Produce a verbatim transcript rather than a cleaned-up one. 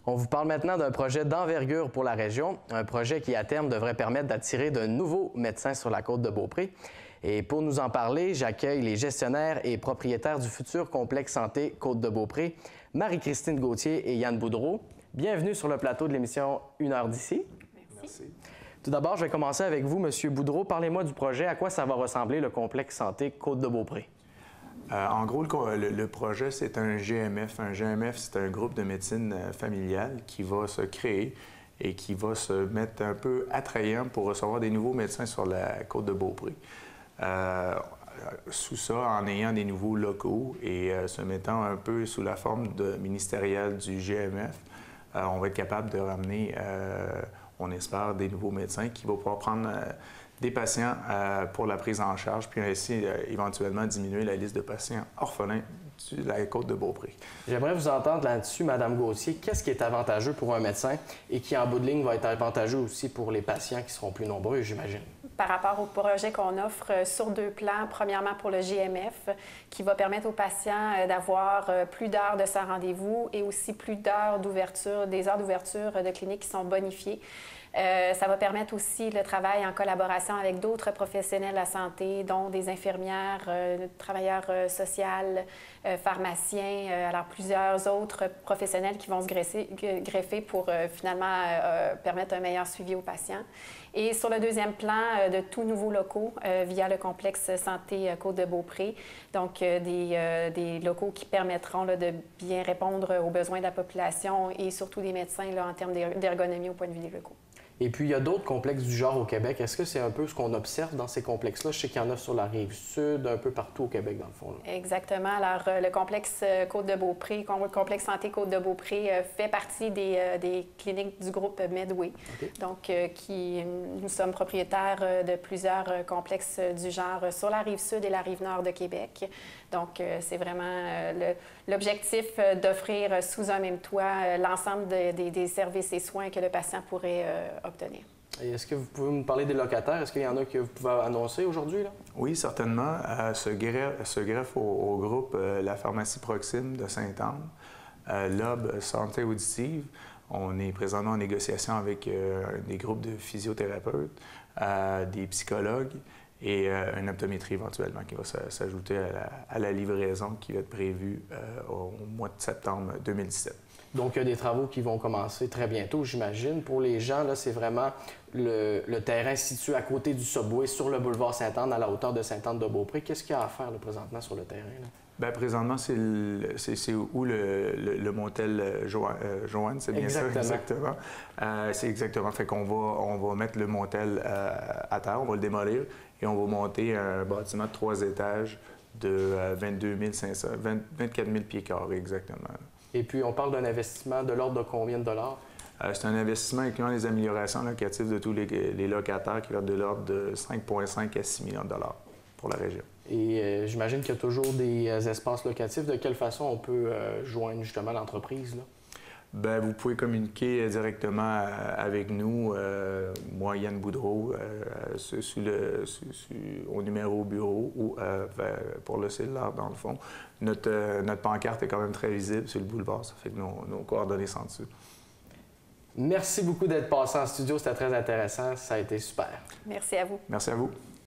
On vous parle maintenant d'un projet d'envergure pour la région, un projet qui, à terme, devrait permettre d'attirer de nouveaux médecins sur la côte de Beaupré. Et pour nous en parler, j'accueille les gestionnaires et propriétaires du futur complexe santé Côte de Beaupré, Marie-Christine Gauthier et Yann Boudreau. Bienvenue sur le plateau de l'émission Une heure d'ici. Merci. Tout d'abord, je vais commencer avec vous, M. Boudreau. Parlez-moi du projet. À quoi ça va ressembler, le complexe santé Côte de Beaupré? Euh, en gros, le, le, le projet, c'est un G M F. Un G M F, c'est un groupe de médecine familiale qui va se créer et qui va se mettre un peu attrayant pour recevoir des nouveaux médecins sur la côte de Beaupré. Euh, sous ça, en ayant des nouveaux locaux et euh, se mettant un peu sous la forme de ministérielle du G M F, euh, on va être capable de ramener, euh, on espère, des nouveaux médecins qui vont pouvoir prendre euh, des patients euh, pour la prise en charge, puis ainsi euh, éventuellement diminuer la liste de patients orphelins de la côte de Beaupré. J'aimerais vous entendre là-dessus, Mme Gauthier. Qu'est-ce qui est avantageux pour un médecin et qui, en bout de ligne, va être avantageux aussi pour les patients qui seront plus nombreux, j'imagine? Par rapport au projet qu'on offre sur deux plans, premièrement pour le G M F, qui va permettre aux patients d'avoir plus d'heures de sans rendez-vous et aussi plus d'heures d'ouverture, des heures d'ouverture de cliniques qui sont bonifiées. Euh, ça va permettre aussi le travail en collaboration avec d'autres professionnels de la santé, dont des infirmières, euh, travailleurs euh, sociaux, euh, pharmaciens, euh, alors plusieurs autres professionnels qui vont se greffer, greffer pour euh, finalement euh, permettre un meilleur suivi aux patients. Et sur le deuxième plan, euh, de tout nouveaux locaux euh, via le complexe santé Côte de Beaupré, donc euh, des, euh, des locaux qui permettront là, de bien répondre aux besoins de la population et surtout des médecins là, en termes d'ergonomie au point de vue des locaux. Et puis, il y a d'autres complexes du genre au Québec. Est-ce que c'est un peu ce qu'on observe dans ces complexes-là? Je sais qu'il y en a sur la Rive-Sud, un peu partout au Québec, dans le fond. Là. Exactement. Alors, euh, le complexe euh, Côte de Beaupré, le complexe santé Côte de Beaupré euh, fait partie des, euh, des cliniques du groupe Medway. Okay. Donc, euh, qui, nous sommes propriétaires euh, de plusieurs euh, complexes euh, du genre euh, sur la Rive-Sud et la Rive-Nord de Québec. Donc, euh, c'est vraiment euh, l'objectif euh, d'offrir euh, sous un même toit euh, l'ensemble de, de, des services et soins que le patient pourrait euh, obtenir. Est-ce que vous pouvez nous parler des locataires? Est-ce qu'il y en a que vous pouvez annoncer aujourd'hui? Oui, certainement. Euh, se, greffe, se greffe au, au groupe euh, la pharmacie Proxime de Sainte-Anne, euh, L O B Santé Auditive. On est présentement en négociation avec euh, des groupes de physiothérapeutes, euh, des psychologues et euh, une optométrie éventuellement qui va s'ajouter à la, à la livraison qui va être prévue euh, au mois de septembre deux mille dix-sept. Donc, il y a des travaux qui vont commencer très bientôt, j'imagine. Pour les gens, là, c'est vraiment le, le terrain situé à côté du Subway, sur le boulevard Sainte-Anne, à la hauteur de Sainte-Anne-de-Beaupré. Qu'est-ce qu'il y a à faire là, présentement sur le terrain? Là? Bien, présentement, c'est où le, le, le motel jo euh, Joanne, c'est bien exactement. ça? Exactement. Euh, c'est exactement. Fait qu'on va, on va mettre le motel euh, à terre, on va le démolir et on va monter un bâtiment de trois étages de euh, vingt-deux mille cinq cents, vingt, vingt-quatre mille pieds carrés exactement. Et puis, on parle d'un investissement de l'ordre de combien de dollars? Euh, c'est un investissement incluant les améliorations locatives de tous les, les locataires qui va être de l'ordre de cinq virgule cinq à six millions de dollars pour la région. Et euh, j'imagine qu'il y a toujours des euh, espaces locatifs. De quelle façon on peut euh, joindre justement l'entreprise? Bien, vous pouvez communiquer directement avec nous, euh, moi, Yann Boudreau, euh, sur, sur le, sur, sur, au numéro au bureau ou euh, pour le cellulaire, dans le fond. Notre, euh, notre pancarte est quand même très visible sur le boulevard, ça fait que nos, nos coordonnées sont dessus. Merci beaucoup d'être passé en studio, c'était très intéressant, ça a été super. Merci à vous. Merci à vous.